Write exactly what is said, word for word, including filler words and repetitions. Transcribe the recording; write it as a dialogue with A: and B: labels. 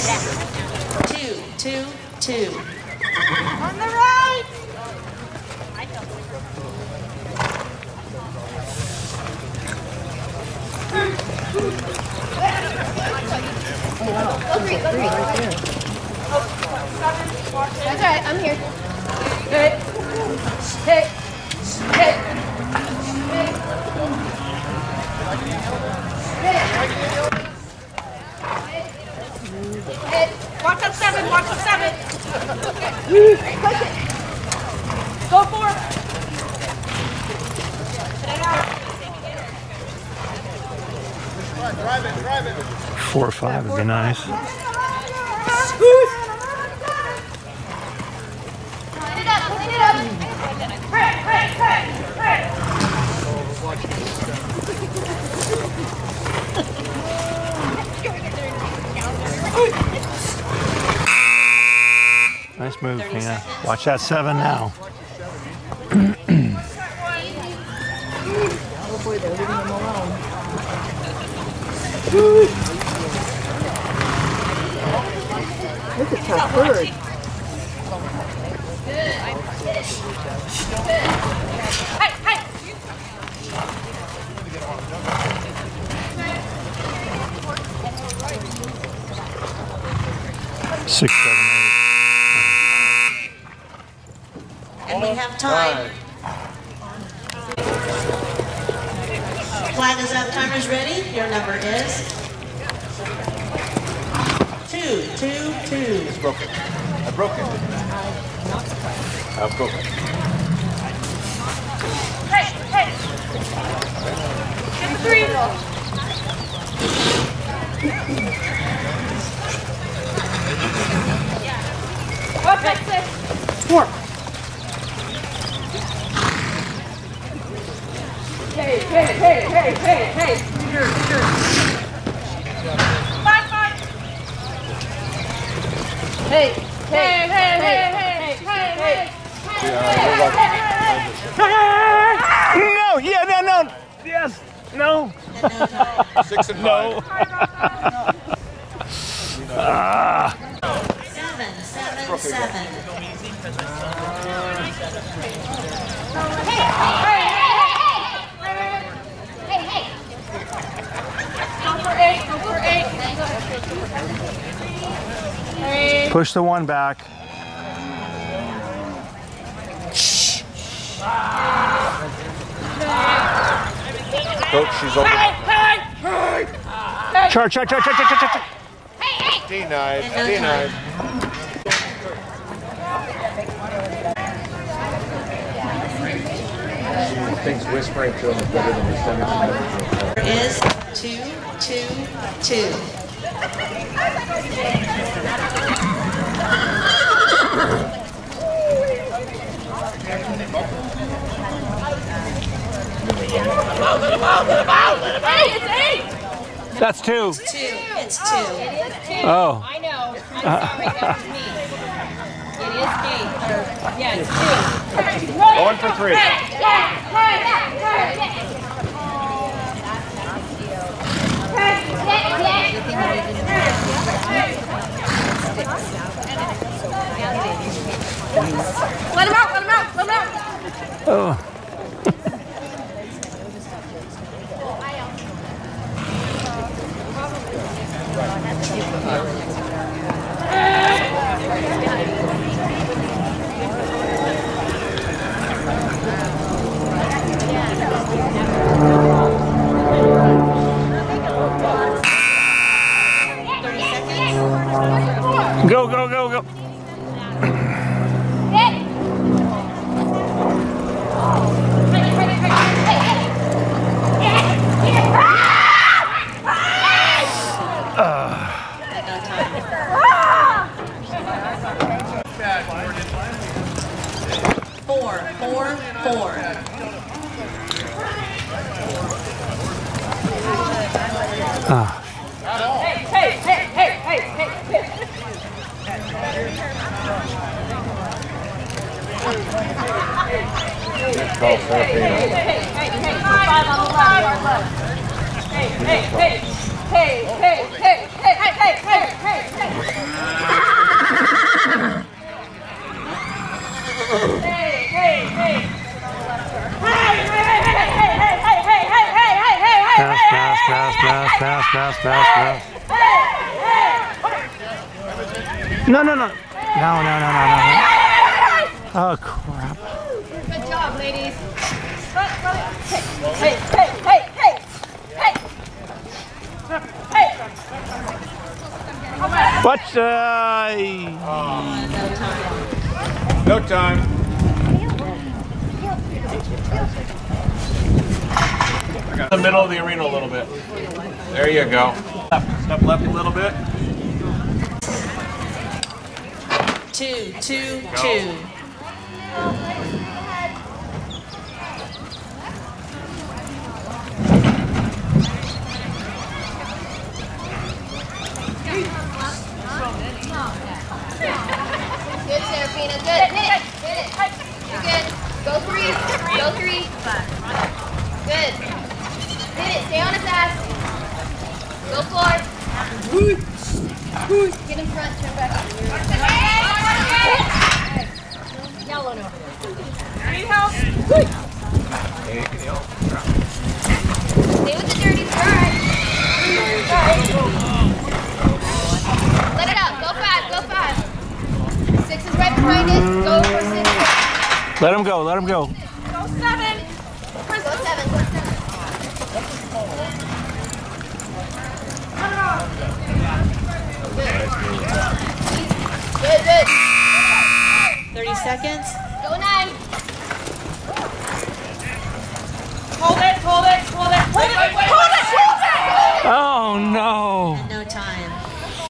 A: Two, two, two.
B: On the right.
C: Go three, go three. Right there. That's all right, I'm here.
B: Hey. Hey. Hey. Hey. Watch up seven, watch up seven. Push it. Go for it.
D: Drive it, drive it.
E: Four or five would be nice.
C: Clean it up, clean it up.
B: Hey, hey, hey, hey.
E: Nice move, Tina. Watch that seven now.
C: Oh boy, they're leaving them alone. Look at that bird.
B: Hey, hey.
E: Six, seven, eight.
A: And we have time. Flag is up, timer's ready. Your number is two, two, two.
D: It's broken. I broke it. I broke it.
B: Hey, hey. Get the three. Up, that's it. Four. Hey, hey, hey, hey, hey, hey. Sure, sure. Five, five.
C: Hey,
B: Hey, hey, hey, hey, hey, hey, hey.
E: No, yeah, no, no. Yes, no.
D: Six and five.
E: Ah.
A: Seven, seven, seven.
B: Hey, hey,
C: hey, hey.
B: go for eight, go for eight. Hey.
E: Push the one back.
D: Coach, she's over.
B: Hey, hey, hey.
E: Charge, charge, charge, charge, charge, charge.
D: Denied, denied. She thinks whispering to him is better than the stomach.
A: Is two, two, two.
B: Hey, it's eight.
E: That's two.
A: It's two. It's two.
C: It is two.
E: Oh.
C: I know. I'm sorry, that was me. It is eight. Or, yeah, it's two.
D: Going for three.
B: Let him out, let him out, let him out.
E: Oh. Go, go, go, go.
A: Four, four, four.
E: Ah.
B: Hey, hey, hey, hey, hey, hey, hey.
D: Call therapy.
B: Hey, hey, hey, hey, five on the left. Hey, hey, hey, hey, hey, hey, hey, hey, hey, hey, hey.
E: mouse, mouse, mouse. No, no, no. No, no, no, no, no. Oh, crap.
C: Good job, ladies. Hey, hey, hey, hey, hey, hey.
E: What? Uh,
D: No time.
F: The middle of the arena a little bit.
D: There you go.
F: Step left a little bit.
A: Two, two, two.
B: Good, Serafina. Good. Hit it. Hit it. You're good. Go three. Go three. Good. Hit it. Stay on his ass. Go floor. Get in front. Turn back.
C: Yellow over there.
B: Need help? Stay with the dirty stride. Let it out. Go five. Go five. Six is right behind it. Go for six.
E: let him go, let him go.
B: Go seven. Go seven. Go seven. Good, good.
A: thirty seconds.
B: Go nine.
C: Hold it, hold it, hold it, hold it, hold it, hold it.
E: Oh, no.